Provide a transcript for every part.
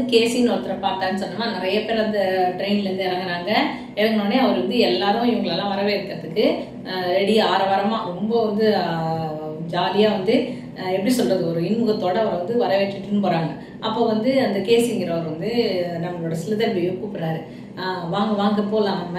கேசின்னு ஒருத்தரை பார்த்தான்னு சொன்னோமா, நிறைய பேர் அந்த ட்ரெயின்லேருந்து இறங்குனாங்க. இறங்கினோடனே அவர் வந்து எல்லாரும் இவங்களெல்லாம் வரவேற்கிறதுக்கு ரெடி ஆரவாரமாக ரொம்ப வந்து ஜாலியாக வந்து எப்படி சொல்கிறது, ஒரு இன்முகத்தோடு அவரை வந்து வரவேற்றுட்டுன்னு போகிறாங்க. அப்போ வந்து அந்த கேசிங்கிறவர் வந்து நம்மளோட ஸ்லிதர்பியை கூப்பிட்றாரு. வாங்க வாங்க போகலாம் நம்ம,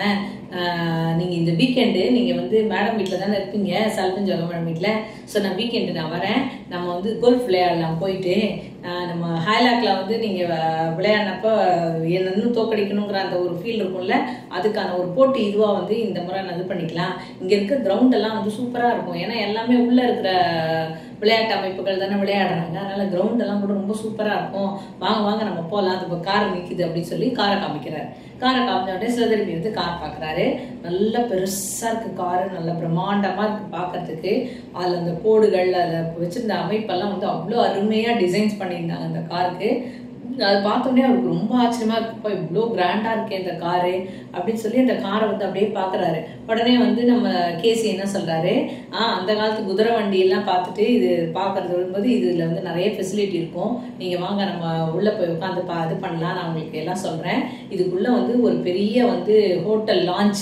நீங்கள் இந்த வீக்கெண்டு நீங்கள் வந்து மேடம் வீட்டில் தானே இருப்பீங்க, சல்பன் ஜோகா மேடம் வீட்டில். ஸோ நான் வீக்கெண்டு நான் வரேன், நம்ம வந்து கோல்ஃப் விளையாடலாம் போயிட்டு. நம்ம ஹைலாக்கில் வந்து நீங்கள் விளையாடினப்போ இன்னும் தோக்கடிக்கணுங்கிற அந்த ஒரு ஃபீல் இருக்கும்ல, அதுக்கான ஒரு போட்டி இதுவாக வந்து இந்த முறை நான் இது பண்ணிக்கலாம். இங்கே இருக்க கிரவுண்டெல்லாம் வந்து சூப்பராக இருக்கும், ஏன்னா எல்லாமே உள்ளே இருக்கிற விளையாட்டு அமைப்புகள் தானே விளையாடுறாங்க, அதனால் கிரவுண்டெல்லாம் கூட ரொம்ப சூப்பராக இருக்கும். வாங்க வாங்க நம்ம போகலாம், அது இப்போ கார் நிற்கிது அப்படின்னு சொல்லி காரை காமிக்கிறார். காரை காமிச்ச உடனே சிலதர்பி வந்து கார் பார்க்குறாரு. நல்லா பெருசாக இருக்குது காரு, நல்லா பிரம்மாண்டமாக இருக்குது பார்க்கறதுக்கு. அதில் அந்த கோடுகள் அதில் வச்சுருந்த அமைப்பெல்லாம் வந்து அவ்வளோ அருமையாக டிசைன்ஸ் பண்ணியிருந்தாங்க அந்த காருக்கு. அதை பார்த்தோன்னே அவருக்கு ரொம்ப ஆச்சரியமாக இருக்குப்பா, இவ்வளோ கிராண்டாக இருக்கே இந்த காரு அப்படின்னு சொல்லி அந்த காரை வந்து அப்படியே பார்க்குறாரு. உடனே வந்து நம்ம கேசி என்ன சொல்கிறாரு, அந்த காலத்து குதிரை வண்டியெல்லாம் பார்த்துட்டு இது பார்க்குறது வரும்போது இதில் வந்து நிறைய ஃபெசிலிட்டி இருக்கும், நீங்கள் வாங்க நம்ம உள்ளே போய் உட்காந்து இது பண்ணலாம், நான் உங்களுக்கு எல்லாம் சொல்கிறேன். இதுக்குள்ளே வந்து ஒரு பெரிய வந்து ஹோட்டல்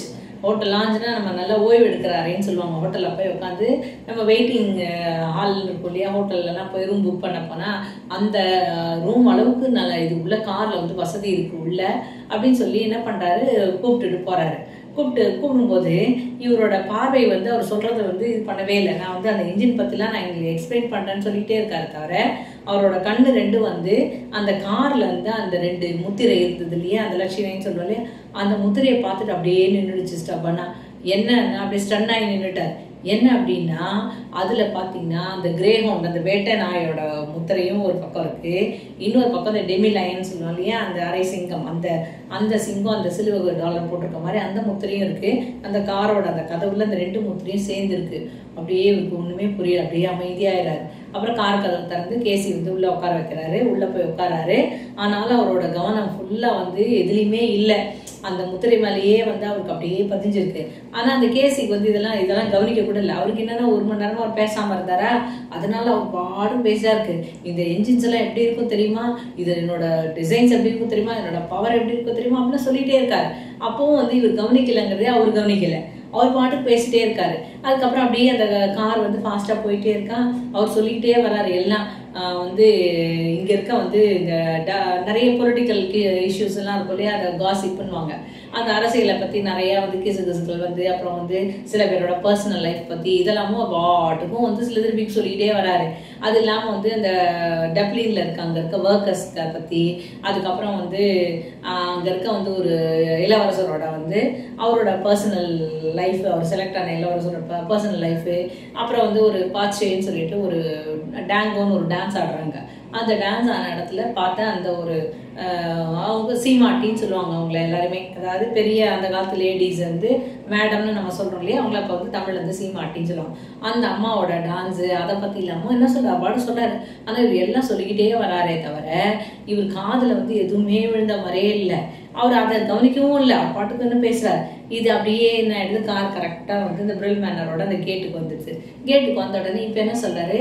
லாஞ்சுனா நம்ம நல்லா ஓய்வு எடுக்கிற அறைன்னு சொல்லுவாங்க. ஹோட்டலில் போய் உட்காந்து நம்ம வெயிட்டிங் ஹால் இருக்கும் இல்லையா, ஹோட்டல்லாம் போய் ரூம் புக் பண்ண போனால் அந்த ரூம் அளவுக்கு நல்லா இது உள்ள காரில் வந்து வசதி இருக்குது உள்ள அப்படின்னு சொல்லி என்ன பண்ணுறாரு, கூப்பிட்டுட்டு போகிறாரு. கூப்பிடும்போது இவரோட பார்வை வந்து அவர் சொல்கிறத வந்து இது பண்ணவே இல்லை. நான் வந்து அந்த இன்ஜின் பற்றிலாம் நான் எங்களுக்கு எக்ஸ்பிளைன் பண்ணுறேன்னு சொல்லிகிட்டே இருக்காரு தவிர, அவரோட கண்ணு ரெண்டும் வந்து அந்த காரில் வந்து அந்த 2 முத்திரை இருந்தது இல்லையா, அந்த லட்சுமின்னு சொல்லுவோம் இல்லையா, அந்த முத்திரையை பார்த்துட்டு அப்படியே நின்றுடுச்சு ஸ்டப்பனா. என்ன அப்படியே ஸ்டன் ஆகி நின்றுட்டார். என்ன அப்படின்னா, அதில் பார்த்தீங்கன்னா அந்த கிரேஹவுண்ட், அந்த வேட்டை நாயோட முத்திரையும் ஒரு பக்கம் இருக்குது, இன்னொரு பக்கம் அந்த டெமி லயன் சொல்லுவோம் இல்லையா, அந்த அரை சிங்கம், அந்த சிங்கம் அந்த சில்வர் டாலர் போட்டிருக்க மாதிரி அந்த முத்திரையும் இருக்குது. அந்த காரோட அந்த கதவுல அந்த 2 முத்திரையும் சேர்ந்துருக்கு. அப்படியே இவருக்கு ஒன்றுமே புரியல, அப்படியே அமைதியாகிறாரு. அப்புறம் கார் கதவு திறந்து கேசி வந்து உள்ளே உட்கார வைக்கிறாரு. உள்ளே போய் உட்காராரு. ஆனாலும் அவரோட கவனம் ஃபுல்லாக வந்து எதுலேயுமே இல்லை, அந்த முத்திரை மேலேயே வந்து அவருக்கு அப்படியே பதிஞ்சிருக்கு. ஆனால் அந்த கேசிக்கு வந்து இதெல்லாம் கவனிக்க கூட இல்லை. அவருக்கு என்னன்னா 1 மணி நேரமாக அவர் பேசாமல் இருந்தாரா, அதனால அவர் பாடும் பேசா இருக்கு. இந்த என்ஜின்ஸ் எல்லாம் எப்படி இருக்கும் தெரியுமா, இது என்னோட டிசைன்ஸ் எப்படி இருக்கும் தெரியுமா, என்னோட பவர் எப்படி இருக்கும் தெரியுமா அப்படின்னு சொல்லிட்டே இருக்காரு. அப்பவும் வந்து இவர் கவனிக்கலைங்கிறதே அவர் கவனிக்கலை, அவர் பாட்டுக்கு பேசிட்டே இருக்காரு. அதுக்கப்புறம் அப்படியே அந்த கார் வந்து ஃபாஸ்ட்டாக போயிட்டே இருக்கான். அவர் சொல்லிக்கிட்டே வர்றாரு எல்லாம். வந்து இங்கே இருக்க வந்து இந்த நிறைய பொலிட்டிக்கல் இஷ்யூஸ் எல்லாம் இருக்கும் இல்லையா, அதை காசிப் பண்ணுவாங்க. அந்த அரசியலை பற்றி நிறையா வந்து கிசுகள் வந்து, அப்புறம் வந்து சில பேரோட பர்சனல் லைஃப் பற்றி இதெல்லாமும் பாட்டுக்கும் வந்து சிலதர்பிக்கு சொல்லிகிட்டே வராரு. அது இல்லாமல் வந்து அந்த டப்ளினில் அங்கே இருக்க ஒர்க்கர்ஸ்களை பற்றி, அதுக்கப்புறம் வந்து அங்கே இருக்க வந்து ஒரு இளவரசரோட வந்து அவரோட பர்சனல் லைஃப், அவர் செலக்ட் ஆன இளவரசரோட பர்சனல் லைஃபு, அப்புறம் வந்து ஒரு பாச்சேன்னு சொல்லிட்டு ஒரு டேங்கோன்னு ஒரு டான்ஸ் ஆடுறாங்க. அந்த டான்ஸ் ஆன இடத்துல பார்த்தா அந்த ஒரு அவங்க சீமாட்டின்னு சொல்லுவாங்க அவங்கள எல்லாருமே, அதாவது பெரிய அந்த காலத்து லேடிஸ் வந்து மேடம்னு நம்ம சொல்கிறோம் இல்லையா, அவங்கள இப்போ வந்து தமிழில் வந்து சீமாட்டின்னு சொல்லுவாங்க. அந்த அம்மாவோட டான்ஸு அதை பற்றி இல்லாமல் என்ன சொல்கிறார், பாடு சொல்கிறாரு. ஆனால் இவர் எல்லாம் சொல்லிக்கிட்டே வராரே தவிர இவர் காதில் வந்து எதுவுமே விழுந்த மாதிரியே இல்லை. அவர் அதை கவனிக்கவும் இல்லை, அவர் பாட்டுக்குன்னு பேசுகிறார். இது அப்படியே என்ன ஆயிடுது, கார் கரெக்டாக வந்து இந்த பிரில் மேனரோட அந்த கேட்டுக்கு வந்துடுது. கேட்டுக்கு வந்த உடனே இப்போ என்ன சொல்கிறாரு,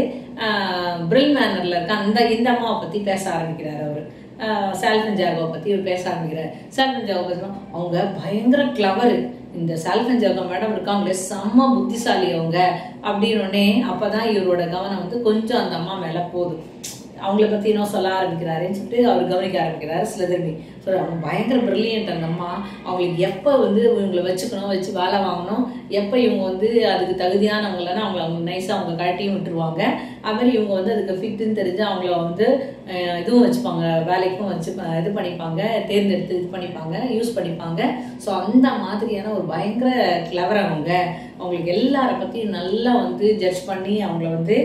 பிரில் மேனரில் இருக்க இந்த அம்மாவை பற்றி பேச ஆரம்பிக்கிறார். அவர் சால்ஃபன் ஜாகோவை பற்றி இவர் பேச ஆரம்பிக்கிறார். சால்ஃபன் ஜாகோ பற்றி அவங்க பயங்கர கிளவரு, இந்த சால்ஃபன் ஜாகோ மேடம் இருக்காங்களே செம்ம புத்திசாலி அவங்க அப்படின்னோடனே அப்போ தான் இவரோட கவனம் வந்து கொஞ்சம் அந்த அம்மா மேலே போகுது. அவங்கள பற்றி இன்னும் சொல்ல ஆரம்பிக்கிறாருன்னு சொல்லிட்டு அவர் கவனிக்க ஆரம்பிக்கிறாரு சிலதர்பி. ஸோ அவங்க பயங்கர பிரில்லியன்ட் அந்த அம்மா. அவங்களுக்கு எப்போ வந்து இவங்களை வச்சுக்கணும், வச்சு வேலை வாங்கணும், எப்போ இவங்க வந்து அதுக்கு தகுதியானவங்களன்னா அவங்க நைஸாக அவங்க கழட்டியும் விட்டுருவாங்க. அதுமாதிரி இவங்க வந்து அதுக்கு ஃபிட்டுன்னு தெரிஞ்சு அவங்கள வந்து இதுவும் வச்சுப்பாங்க, வேலைக்கும் வச்சு இது பண்ணிப்பாங்க, தேர்ந்தெடுத்து இது பண்ணிப்பாங்க, யூஸ் பண்ணிப்பாங்க. ஸோ அந்த மாதிரியான ஒரு பயங்கர கிளவர் அவங்களுக்கு எல்லாரை பற்றியும் நல்லா வந்து ஜட்ஜ் பண்ணி அவங்கள வந்து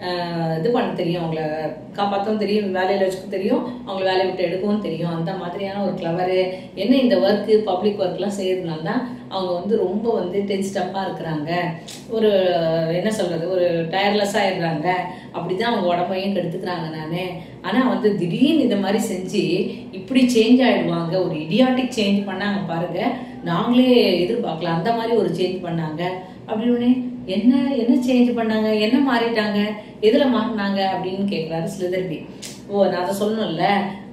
இது பண்ண தெரியும், அவங்கள காப்பாற்றவும் தெரியும், வேலையில் வச்சுக்க தெரியும், அவங்கள வேலையை விட்டு எடுக்கவும் தெரியும். அந்த மாதிரியான ஒரு கிளவரு. என்ன இந்த ஒர்க்கு பப்ளிக் ஒர்க்லாம் செய்யறதுனால தான் அவங்க வந்து ரொம்ப வந்து டென்ஸ்டப்பாக இருக்கிறாங்க, ஒரு என்ன சொல்கிறது, ஒரு டயர்லெஸ்ஸாக ஆயிடுறாங்க. அப்படி தான் அவங்க உடம்பையும் கெடுத்துக்கிறாங்க. ஆனால் வந்து திடீர்னு இந்த மாதிரி செஞ்சு இப்படி சேஞ்ச் ஆகிடுவாங்க, ஒரு இடியாட்டிக் சேஞ்ச் பண்ணாங்க பாருங்கள், நாங்களே எதிர்பார்க்கலாம் அந்த மாதிரி ஒரு சேஞ்ச் பண்ணாங்க. அப்படின்னு என்ன சேஞ்ச் பண்ணாங்க, என்ன மாறிட்டாங்க, எதில் மாறினாங்க அப்படின்னு கேட்குறாரு சிலதர்பி. நான் அதை சொல்லணும்ல,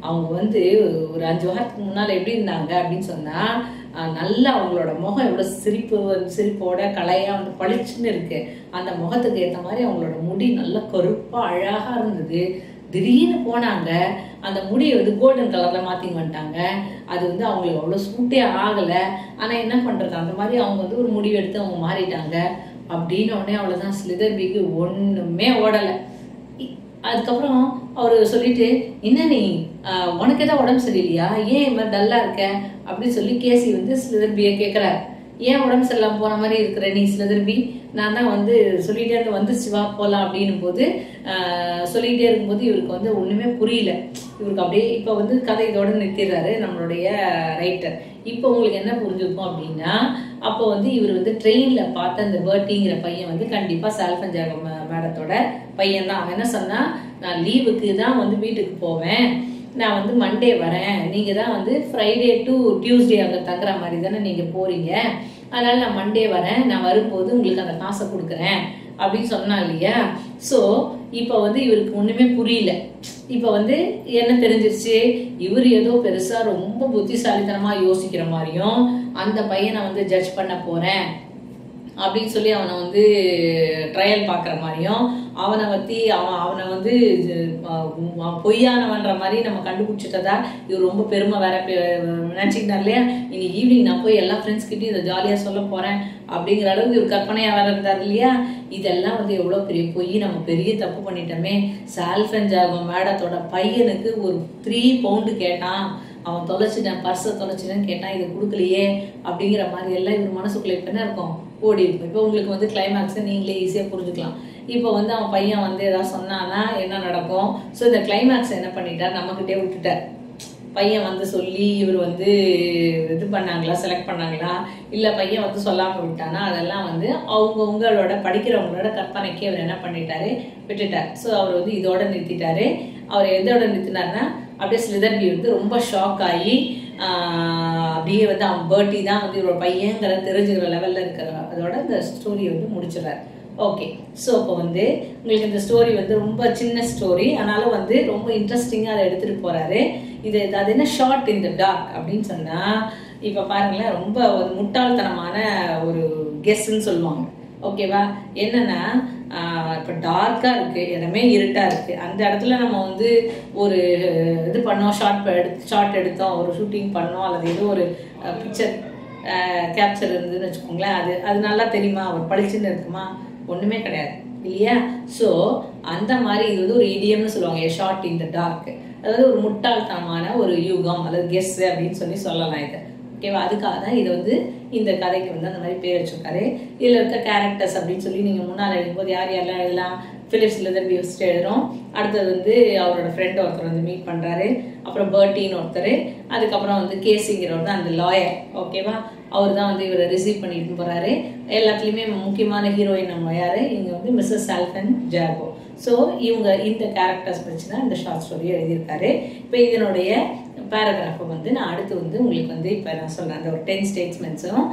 அவங்க வந்து ஒரு 5 வாரத்துக்கு முன்னால் எப்படி இருந்தாங்க அப்படின்னு சொன்னால், நல்லா அவங்களோட முகம் எவ்வளோ சிரிப்போட கலையாக வந்து பளிச்சுன்னு இருக்கு. அந்த முகத்துக்கு ஏற்ற மாதிரி அவங்களோட முடி நல்லா கருப்பாக அழகாக இருந்தது. திடீர்னு போனாங்க, அந்த முடியை வந்து கோல்டன் கலரில் மாற்றின்னு வந்துட்டாங்க. அது வந்து அவங்களுக்கு அவ்வளோ சூட்டே ஆகலை. ஆனால் என்ன பண்ணுறது, அந்த மாதிரி அவங்க வந்து ஒரு முடிவு எடுத்து அவங்க மாறிட்டாங்க. அப்படின்னு உடனே அவ்வளோதான், ஸ்லிதர்பிக்கு ஒன்றுமே ஓடலை. அதுக்கப்புறம் அவர் சொல்லிட்டு, என்ன நீ உனக்கு ஏதாவது உடம்பு சரியில்லையா, ஏன் இது மாதிரி டல்லாக இருக்க அப்படின்னு சொல்லி கேசி வந்து ஸ்லிதர்பியை கேட்குறாரு. ஏன் உடம்பு சரியில்லாமல் போன மாதிரி இருக்கிற நீ ஸ்லிதர்பி, நான் தான் வந்து சொல்லிகிட்டே இருந்த வந்துச்சு வா போகலாம் அப்படின்னும் போது சொல்லிகிட்டே இருக்கும்போது இவருக்கு வந்து ஒன்றுமே புரியல. இவருக்கு அப்படியே இப்போ வந்து கதை இதோட நிறுத்திடுறாரு நம்மளுடைய ரைட்டர். இப்போ உங்களுக்கு என்ன புரிஞ்சுக்கும் அப்படின்னா, அப்போ வந்து இவர் வந்து ட்ரெயினில் பார்த்த அந்த பர்ட்டிங்கிற பையன் வந்து கண்டிப்பாக சால்ஃபன் ஜாகோ மேடத்தோட பையன் தான். அவன் என்ன சொன்னால், நான் லீவுக்கு தான் வந்து வீட்டுக்கு போவேன், நான் வந்து மண்டே வரேன், நீங்கள் தான் வந்து ஃப்ரைடே டு டியூஸ்டே அங்கே தங்குற மாதிரி தானே நீங்கள் போகிறீங்க, அதனால் நான் மண்டே வரேன், நான் வரும்போது உங்களுக்கு அந்த காசை கொடுக்குறேன் அப்படின்னு சொன்னா இல்லையா. ஸோ இப்போ வந்து இவருக்கு ஒன்றுமே புரியல. இப்போ வந்து என்ன தெரிஞ்சிருச்சு, இவர் ஏதோ பெருசாக ரொம்ப புத்திசாலித்தனமாக யோசிக்கிற மாதிரியும், அந்த பையனை வந்து ஜட்ஜ் பண்ண போகிறேன் அப்படின்னு சொல்லி அவனை வந்து ட்ரையல் பார்க்குற மாதிரியும், அவனை பற்றி அவனை வந்து பொய்யானவன்ற மாதிரி நம்ம கண்டுபிடிச்சிட்டதா இவர் ரொம்ப பெருமை வேற நினச்சிக்கிட்டார் இல்லையா. இன்னைக்கு ஈவினிங் நான் போய் எல்லா ஃப்ரெண்ட்ஸ்கிட்டையும் இதை ஜாலியாக சொல்ல போகிறேன் அப்படிங்கிற அளவுக்கு இவர் கற்பனையாக வேற இருந்தார் இல்லையா. இதெல்லாம் வந்து எவ்வளோ பெரிய பொய், நம்ம பெரிய தப்பு பண்ணிட்டோமே. சால்ஃபன் ஜாகோ மேடத்தோட பையனுக்கு ஒரு 3 பவுண்டு கேட்டான், அவன் தொலைச்சிட்டேன், பர்ஸை தொலைச்சிட்டேன்னு கேட்டான், இதை கொடுக்கலையே அப்படிங்கிற மாதிரி எல்லாம் இவர் மனசுக்குள்ளே இப்போ என்ன இருக்கும், ஓடி இருக்கும். இப்போ உங்களுக்கு வந்து கிளைமேக்ஸை நீங்களே ஈஸியாக புரிஞ்சுக்கலாம். இப்போ வந்து அவன் பையன் வந்து ஏதாவது சொன்னான்னா என்ன நடக்கும். ஸோ இந்த கிளைமேக்ஸ் என்ன பண்ணிட்டார், நம்மக்கிட்டே விட்டுட்டார். பையன் வந்து சொல்லி இவர் வந்து இது பண்ணாங்களா, செலக்ட் பண்ணாங்களா, இல்லை பையன் வந்து சொல்லாமல் விட்டானா, அதெல்லாம் வந்து உங்களோட படிக்கிறவங்களோட கற்பனைக்கு அவர் என்ன பண்ணிட்டாரு, விட்டுட்டார். ஸோ அவர் வந்து இதோட நிறுத்திட்டாரு. அவர் எதோட நிறுத்தினார்னா, அப்படியே ஸ்லிதர்பி வந்து ரொம்ப ஷாக் ஆகி அப்படியே வந்து அவன் பர்ட்டி தான் வந்து இவரோட பையங்கிற தெரிஞ்சுக்கிற லெவலில் இருக்கிற அதோட இந்த ஸ்டோரியை வந்து முடிச்சிடறாரு. ஓகே, ஸோ இப்போ வந்து உங்களுக்கு இந்த ஸ்டோரி வந்து ரொம்ப சின்ன ஸ்டோரி, ஆனாலும் வந்து ரொம்ப இன்ட்ரெஸ்டிங்காக அதை எடுத்துகிட்டு போகிறாரு. அது என்ன ஷார்ட் இன் த டார்க் அப்படின்னு சொன்னால், இப்போ பாருங்களேன், ரொம்ப ஒரு முட்டாள்தனமான ஒரு கெஸ்ன்னு சொல்லுவாங்க. ஓகேவா, என்னன்னா இப்போ டார்க்காக இருக்குது, இடமே இருட்டாக இருக்குது, அந்த இடத்துல நம்ம வந்து ஒரு இது பண்ணோம், ஷார்ட் எடுத்தோம், ஒரு ஷூட்டிங் பண்ணோம், அல்லது ஏதோ ஒரு பிக்சர் கேப்சர் இருந்ததுன்னு வச்சுக்கோங்களேன், அது நல்லா தெரியுமா, ஒரு பளிச்சுன்னு இருக்குமா, ஒன்றுமே கிடையாது இல்லையா. ஸோ அந்த மாதிரி இது வந்து ஒரு இடியம்னு சொல்லுவாங்க, ஷார்ட் இன் த டார்க். அதாவது ஒரு முட்டாள்தனமான ஒரு யூகம் அல்லது கெஸ் அப்படின்னு சொல்லலாம் இதை. ஓகேவா, அதுக்காக தான் இதை வந்து இந்த கதைக்கு வந்து அந்த மாதிரி பேர் வச்சிருக்காரு. இதில் இருக்க கேரக்டர்ஸ் அப்படின்னு சொல்லி நீங்கள் முன்னால் எழுதும்போது யார் யாரெல்லாம் எழுதலாம், பிலிப் ஸ்லிதர்பி ஃபர்ஸ்ட் எழுதுறோம், அடுத்தது வந்து அவரோட ஃப்ரெண்ட் ஒருத்தர் வந்து மீட் பண்ணுறாரு, அப்புறம் பர்ட்டின்னு ஒருத்தர், அதுக்கப்புறம் வந்து கேசிங்கிறவர் தான் அந்த லாயர். ஓகேவா, அவர் தான் வந்து இவரை ரிசீவ் பண்ணிட்டு போகிறாரு. எல்லாத்துலேயுமே முக்கியமான ஹீரோயின் நம்ம யார், இங்கே வந்து மிஸ்ஸஸ் சால்ஃபன் ஜாகோ. ஸோ இவங்க இந்த கேரக்டர்ஸ் வச்சு தான் இந்த ஷார்ட் ஸ்டோரியை எழுதியிருக்காரு. இப்போ இதனுடைய பேராகிராஃபை வந்து நான் அடுத்து வந்து உங்களுக்கு வந்து இப்போ நான் சொல்கிறேன், அந்த ஒரு 10 ஸ்டேட்மெண்ட்ஸும்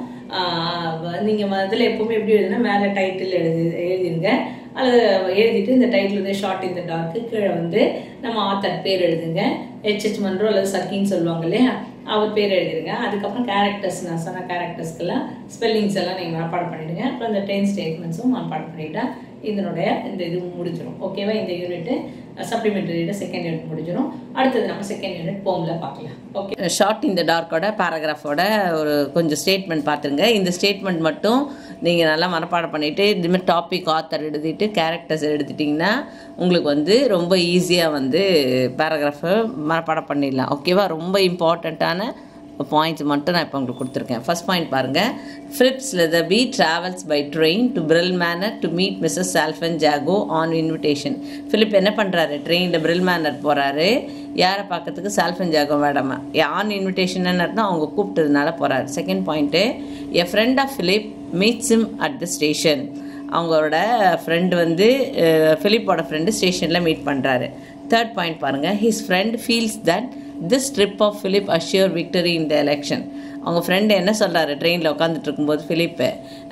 நீங்கள் அதில் எப்போவுமே எப்படி எழுதுனா மேலே டைட்டில் எழுதிருங்க, அல்லது எழுதிட்டு இந்த டைட்டில் வந்து ஷார்ட் இன் த டார்க்கு கீழே வந்து நம்ம ஆத்தர் பேர் எழுதுங்க, H.H. மன்றோ அல்லது சக்கின்னு சொல்லுவாங்க இல்லையா, அவர் பேர் எழுதிடுங்க. அதுக்கப்புறம் கேரக்டர்ஸ், நான் சொன்ன கேரக்டர்ஸ்க்கெல்லாம் ஸ்பெல்லிங்ஸ் எல்லாம் நீங்கள் மனப்பாடம் பண்ணிவிடுங்க. அப்புறம் இந்த 10 ஸ்டேட்மெண்ட்ஸும் மனப்பாடம் பண்ணிவிட்டா இதனுடைய இந்த இது முடிஞ்சிடும். ஓகேவா, இந்த யூனிட்டு சப்ளிமெண்டரியோட செகண்ட் யூனிட் முடிஞ்சிடும். அடுத்தது நம்ம செகண்ட் யூனிட் போமில் பார்க்கலாம். ஓகே, ஷார்ட் இன் த டார்க்கோட பேராகிராஃபோட ஒரு கொஞ்சம் ஸ்டேட்மெண்ட் பார்த்துருங்க. இந்த ஸ்டேட்மெண்ட் மட்டும் நீங்கள் நல்லா மனப்பாடம் பண்ணிவிட்டு இதுமாதிரி டாபிக் ஆத்தர் எழுதிட்டு கேரக்டர்ஸ் எடுத்துட்டிங்கன்னா உங்களுக்கு வந்து ரொம்ப ஈஸியாக வந்து பேராகிராஃபை மனப்பாடம் பண்ணிடலாம். ஓகேவா, ரொம்ப இம்பார்ட்டண்ட்டான பாயிண்ட்ஸ் மட்டும் நான் இப்போ உங்களுக்கு கொடுத்துருக்கேன். ஃபர்ஸ்ட் பாயிண்ட் பாருங்கள், Philip Slitherby travels by train to Brill Manor to meet Mrs Salphen Jago on invitation. Philip என்ன பண்ணுறாரு, ட்ரெயினில் பிரில் மேனர் போகிறாரு, யாரை பார்க்கறதுக்கு, Salphen Jago madam. On invitation தான் அவங்க கூப்பிட்டதுனால போகிறாரு. Second point, a friend of Philip meets him at the station. அவங்களோட ஃப்ரெண்டு வந்து பிலிப்போட ஃப்ரெண்டு ஸ்டேஷனில் மீட் பண்ணுறாரு. தேர்ட் பாயிண்ட் பாருங்கள், his friend feels that this trip of Philip assure victory in the election. அவங்க ஃப்ரெண்டு என்ன சொல்கிறாரு ட்ரெயினில் உட்காந்துட்டு இருக்கும்போது ஃபிலிப்பு,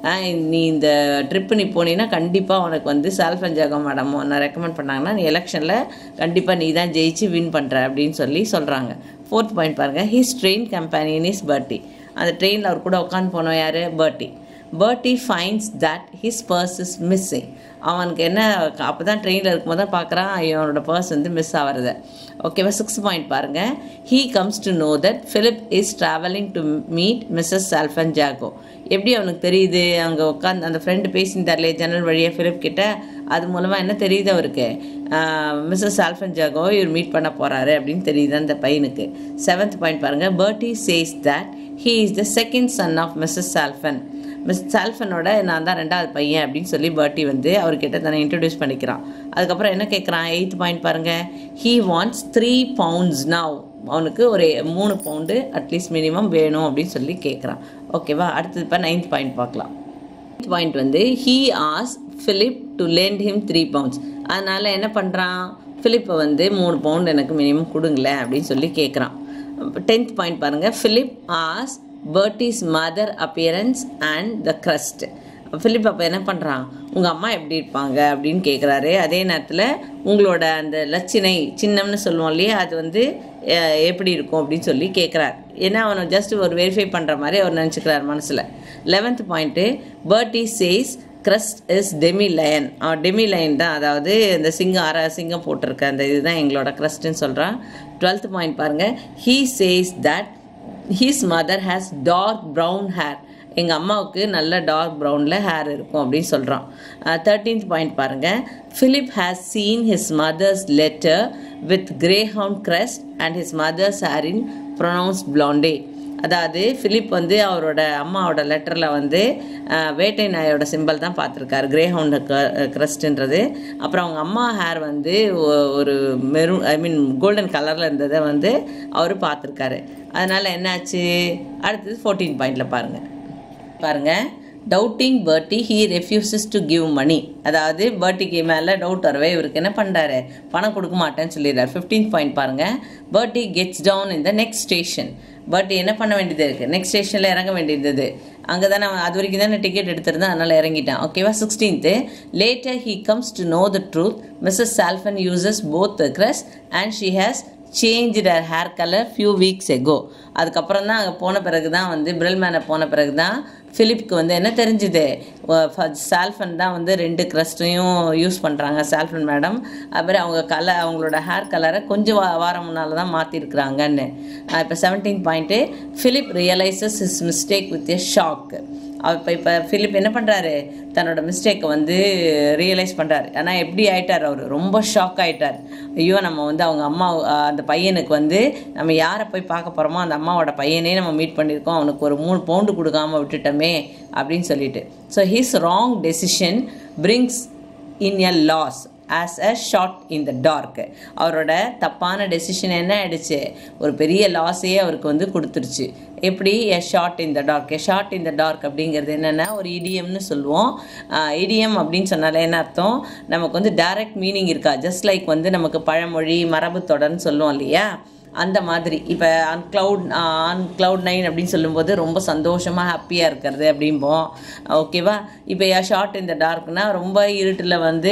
நீ இந்த ட்ரிப்பு நீ போனீங்கன்னா கண்டிப்பாக உனக்கு வந்து சால்ஃபன் ஜாகோ மேடம் உன்னை ரெக்கமெண்ட் பண்ணாங்கன்னா நீ எலெக்ஷனில் கண்டிப்பாக நீ தான் ஜெயிச்சு வின் பண்ணுற அப்படின்னு சொல்லி சொல்கிறாங்க. 4th பாயிண்ட் பாருங்கள். His train companion is Bertie. அந்த ட்ரெயினில் அவர் கூட உட்காந்து போனோம் யார்? Bertie. Bertie finds that his purse is missing. அவனுக்கு என்ன, அப்போ தான் ட்ரெயினில் இருக்கும்போது தான் பார்க்குறான் அவனோட பர்ஸ் வந்து மிஸ் ஆகிறது. ஓகேவா? 6th பாயிண்ட் பாருங்கள். He comes to know that Philip is travelling to meet Mrs Salphen Jago. எப்படி அவனுக்கு தெரியுது? அங்கே உட்காந்து அந்த ஃப்ரெண்டு பேசியிருந்தார்லே ஜன்னல் வழியாக ஃபிலிப் கிட்ட, அது மூலமாக என்ன தெரியுது அவருக்கு? மிஸ்ஸஸ் சால்ஃபன் ஜாகோ இவர் மீட் பண்ண போகிறாரு அப்படின்னு தெரியுது அந்த பையனுக்கு. 7th பாயிண்ட் பாருங்கள். Bertie says that he is the second son of Mrs Salphen. Miss சால்ஃபனோட நான் தான் 2வது பையன் அப்படின்னு சொல்லி பர்ட்டி வந்து அவர்கிட்ட தன்னை இன்ட்ரடியூஸ் பண்ணிக்கிறான். அதுக்கப்புறம் என்ன கேட்குறான்? 8th பாயிண்ட் பாருங்கள். He wants 3 pounds now. அவனுக்கு ஒரு 3 பவுண்டு அட்லீஸ்ட் மினிமம் வேணும் அப்படின்னு சொல்லி கேட்குறான். ஓகேவா? அடுத்தது இப்போ 9th பாயிண்ட் பார்க்கலாம். 9th பாயிண்ட் வந்து ஹீ ஆஸ் Philip to lend him 3 pounds. அதனால் என்ன பண்ணுறான்? ஃபிலிப்பை வந்து 3 பவுண்ட் எனக்கு மினிமம் கொடுங்களேன் அப்படின்னு சொல்லி கேட்குறான். 10th பாயிண்ட் பாருங்கள். ஃபிலிப் ஆஸ் Bertie's mother appearance and the crest. Philip அப்போ என்ன பண்ணுறான்? உங்கள் அம்மா எப்படி இருப்பாங்க அப்படின்னு கேட்குறாரு. அதே நேரத்தில் உங்களோட அந்த லட்சணை சின்னம்னு சொல்லுவோம் இல்லையா, அது வந்து எப்படி இருக்கும் அப்படின்னு சொல்லி கேட்குறார். ஏன்னா அவனை ஜஸ்ட் ஒரு வெரிஃபை பண்ணுற மாதிரி அவர் நினச்சிக்கிறார் மனசில். 11th point. Bertie says crest is demi lion. அவன் டெமி லயன் தான், அதாவது இந்த சிங்கம் போட்டிருக்க அந்த இதுதான் எங்களோட க்ரஸ்ட்டுன்னு சொல்கிறான். 12th பாயிண்ட் பாருங்கள். He says that his mother has dark brown hair. எங்கள் அம்மாவுக்கு நல்ல டார்க் ப்ரௌனில் ஹேர் இருக்கும் அப்படின்னு சொல்கிறான். 13th பாயிண்ட் பாருங்கள். Philip has seen his mother's letter with greyhound crest and his mother's hair in pronounced blonde. அதாவது Philip வந்து அவரோட அம்மாவோட லெட்டரில் வந்து வேட்டை நாயோட சிம்பிள் தான் பார்த்துருக்காரு, கிரேஹவுண்ட் க்ரஸ்ட்ன்றது. அப்புறம் அவங்க அம்மா ஹேர் வந்து ஒரு கோல்டன் கலரில் இருந்ததை வந்து அவர் பார்த்துருக்காரு. அதனால் என்னாச்சு? அடுத்தது 14th பாயிண்டில் பாருங்கள். Doubting Bertie he refuses to give money. அதாவது பர்ட்டிக்கு மேலே டவுட் வரவே இவருக்கு என்ன பண்ணுறாரு? பணம் கொடுக்க மாட்டேன்னு சொல்லிடுறாரு. 15th பாயிண்ட் பாருங்கள். Bertie gets down in the next station. Bertie என்ன பண்ண வேண்டியது இருக்குது? நெக்ஸ்ட் ஸ்டேஷனில் இறங்க வேண்டியது. அங்கே தானே அது வரைக்கும் தானே டிக்கெட் எடுத்திருந்தேன், அதனால் இறங்கிட்டான். ஓகேவா? 16th. Later he comes to know the truth. Mrs Salphen uses both the crest and she has change her hair colour few weeks ago. அதுக்கப்புறம் தான் அங்கே போன பிறகு தான் வந்து பிரெல்மேனை போன பிறகு தான் ஃபிலிப்க்கு வந்து என்ன தெரிஞ்சுது? சால்ஃபன் தான் வந்து 2 க்ரஸ்ட்டையும் யூஸ் பண்ணுறாங்க சால்ஃபன் மேடம். அப்புறம் அவங்களோட ஹேர் கலரை கொஞ்சம் வாரம் முன்னால் தான் மாற்றிருக்கிறாங்கன்னு. இப்போ 17th point. Philip realises his mistake with a shock. இப்போ ஃபிலிப் என்ன பண்ணுறாரு? தன்னோட மிஸ்டேக்கை வந்து ரியலைஸ் பண்ணுறாரு. ஆனால் எப்படி ஆகிட்டார்? அவர் ரொம்ப ஷாக் ஆகிட்டார். ஐயோ, நம்ம வந்து அவங்க அம்மா அந்த பையனுக்கு வந்து நம்ம யாரை போய் பார்க்க போகிறோமோ அந்த அம்மாவோட பையனே நம்ம மீட் பண்ணியிருக்கோம், அவனுக்கு ஒரு 3 பவுண்டு கொடுக்காமல் விட்டுட்டோமே அப்படின்னு சொல்லிட்டு. So his wrong decision brings in a loss as a shot in the dark. அவரோட தப்பான டெசிஷன் என்ன ஆகிடுச்சு? ஒரு பெரிய லாஸையே அவருக்கு வந்து கொடுத்துருச்சு. எப்படி? A shot in the dark. A shot in the dark அப்படிங்கிறது என்னென்னா ஒரு இடியம்னு சொல்லுவோம். இடியம் அப்படின்னு சொன்னாலே என்ன அர்த்தம்? நமக்கு வந்து டைரக்ட் மீனிங் இருக்கா? ஜஸ்ட் லைக் வந்து நமக்கு பழமொழி மரபு தொடர்ன்னு சொல்லுவோம் இல்லையா, அந்த மாதிரி. இப்போ ஆன் கிளவுட் 9 அப்படின்னு சொல்லும்போது ரொம்ப சந்தோஷமாக ஹாப்பியாக இருக்கிறது அப்படிம்போம். ஓகேவா? இப்போ ஷார்ட் இந்த டார்க்னா ரொம்ப இருட்டில் வந்து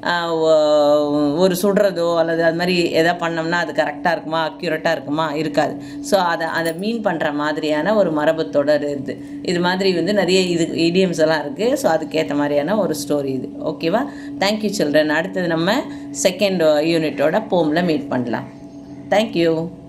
ஒரு சுடுறதோ அல்லது அது மாதிரி எதாவது பண்ணோம்னா அது கரெக்டாக இருக்குமா, அக்யூரேட்டாக இருக்குமா? இருக்காது. ஸோ அதை மீன் பண்ணுற மாதிரியான ஒரு மரபு தொடர் இது மாதிரி வந்து நிறைய இடியம்ஸ் எல்லாம் இருக்குது. ஸோ அதுக்கேற்ற மாதிரியான ஒரு ஸ்டோரி இது. ஓகேவா? Thank you children. அடுத்தது நம்ம 2nd யூனிட்டோட போமில் மீட் பண்ணலாம். Thank you.